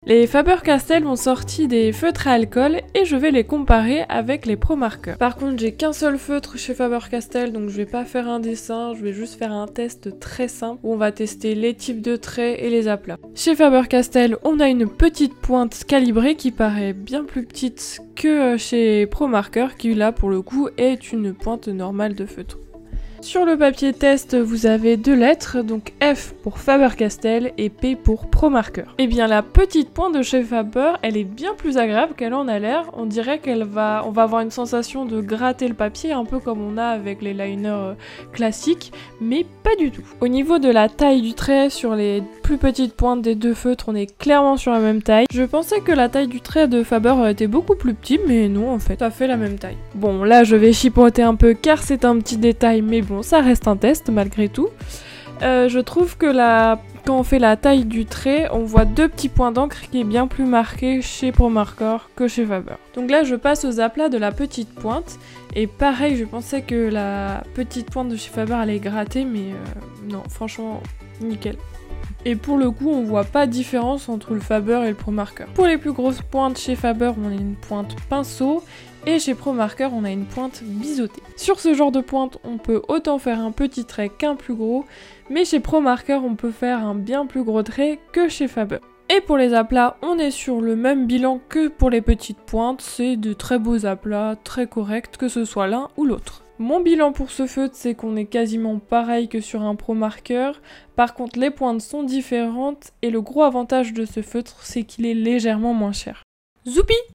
Les Faber-Castell ont sorti des feutres à alcool et je vais les comparer avec les Pro Marker. Par contre, j'ai qu'un seul feutre chez Faber-Castell, donc je vais pas faire un dessin, je vais juste faire un test très simple où on va tester les types de traits et les aplats. Chez Faber-Castell, on a une petite pointe calibrée qui paraît bien plus petite que chez Pro Marker, qui là pour le coup est une pointe normale de feutre. Sur le papier test, vous avez deux lettres, donc F pour Faber-Castell et P pour Pro Marker. Et bien la petite pointe de chez Faber, elle est bien plus agréable qu'elle en a l'air. On dirait on va avoir une sensation de gratter le papier, un peu comme on a avec les liners classiques, mais pas du tout. Au niveau de la taille du trait, sur les plus petites pointes des deux feutres, on est clairement sur la même taille. Je pensais que la taille du trait de Faber était beaucoup plus petite, mais non en fait, ça fait la même taille. Bon, là je vais chipoter un peu car c'est un petit détail, mais bon, ça reste un test malgré tout. Je trouve que quand on fait la taille du trait, on voit deux petits points d'encre qui est bien plus marqué chez Pro Marker que chez Faber. Donc là, je passe aux aplats de la petite pointe. Et pareil, je pensais que la petite pointe de chez Faber allait gratter, mais non, franchement, nickel. Et pour le coup, on voit pas de différence entre le Faber et le Pro Marker. Pour les plus grosses pointes chez Faber, on a une pointe pinceau. Et chez Pro Marker, on a une pointe biseautée. Sur ce genre de pointe, on peut autant faire un petit trait qu'un plus gros, mais chez Pro Marker, on peut faire un bien plus gros trait que chez Faber. Et pour les aplats, on est sur le même bilan que pour les petites pointes, c'est de très beaux aplats, très corrects, que ce soit l'un ou l'autre. Mon bilan pour ce feutre, c'est qu'on est quasiment pareil que sur un Pro Marker. Par contre, les pointes sont différentes et le gros avantage de ce feutre, c'est qu'il est légèrement moins cher. Zoupi!